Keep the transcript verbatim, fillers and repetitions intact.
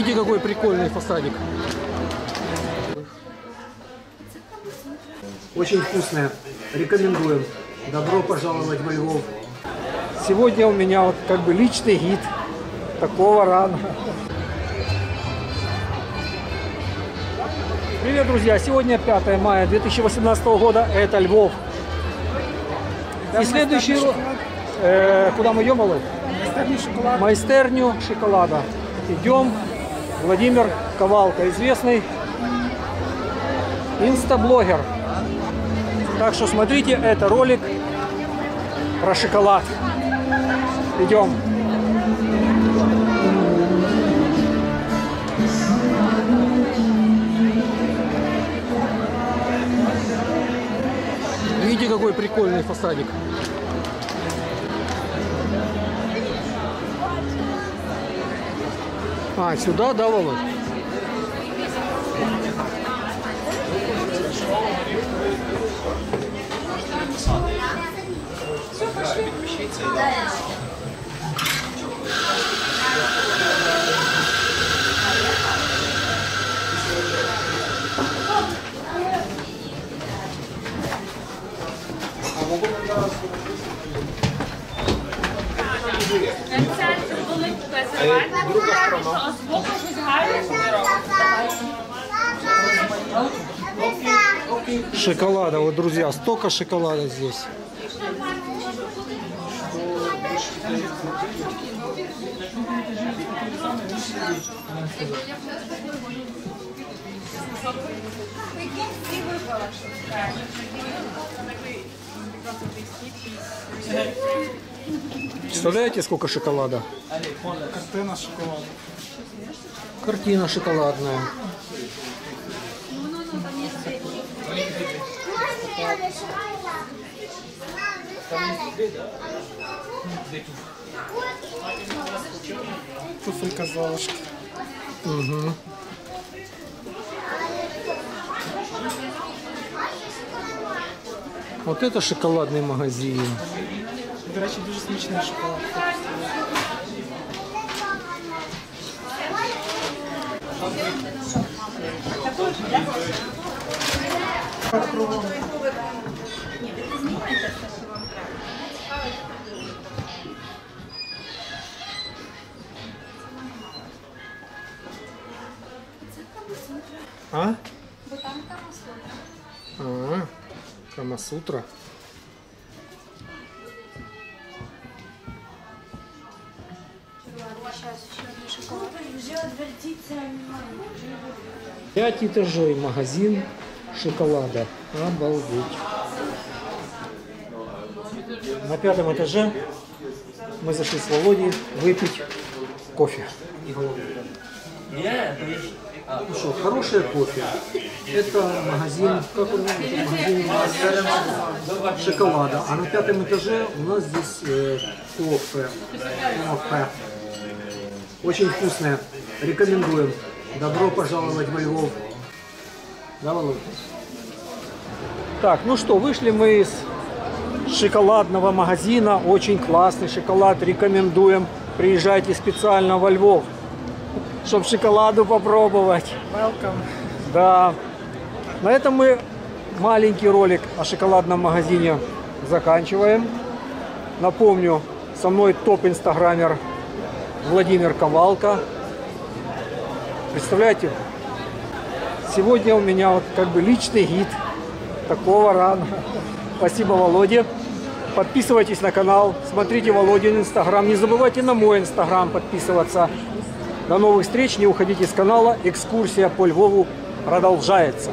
Видите, какой прикольный фасадик. Очень вкусная. Рекомендуем. Добро пожаловать во Львов. Сегодня у меня вот как бы личный гид такого рана. Привет, друзья! Сегодня пятое мая две тысячи восемнадцатого года. Это Львов. И следующий... Э, куда мы идем, Володь? Майстерню шоколада. Майстерню шоколада. Идем. Владимир Ковалко, известный инстаблогер. Так что смотрите, это ролик про шоколад. Идем. Видите, какой прикольный фасадик. А, сюда, да, Володь? Шоколада, вот, друзья, столько шоколада здесь. Представляете, сколько шоколада? Картина шоколада. Картина шоколадная. Туфелька золушки. Угу. Вот это шоколадный магазин. До речі, дуже смачний шоколад. А? А, Камасутра. Пять этажей, магазин шоколада. Обалдеть. На пятом этаже мы зашли с Володей выпить кофе. Ну что, хорошее кофе. Это магазин, как он называется? Магазин шоколада. А на пятом этаже у нас здесь э, кофе. кофе. Очень вкусное. Рекомендуем. Добро пожаловать во Львов. Да, Володя? Так, ну что, вышли мы из шоколадного магазина. Очень классный шоколад. Рекомендуем. Приезжайте специально во Львов, чтобы шоколаду попробовать. Welcome. Да. На этом мы маленький ролик о шоколадном магазине заканчиваем. Напомню, со мной топ-инстаграмер Владимир Ковалко. Представляете, сегодня у меня вот как бы личный гид такого рана. Спасибо, Володе. Подписывайтесь на канал, смотрите Володин инстаграм. Не забывайте на мой инстаграм подписываться. До новых встреч, не уходите с канала. Экскурсия по Львову продолжается.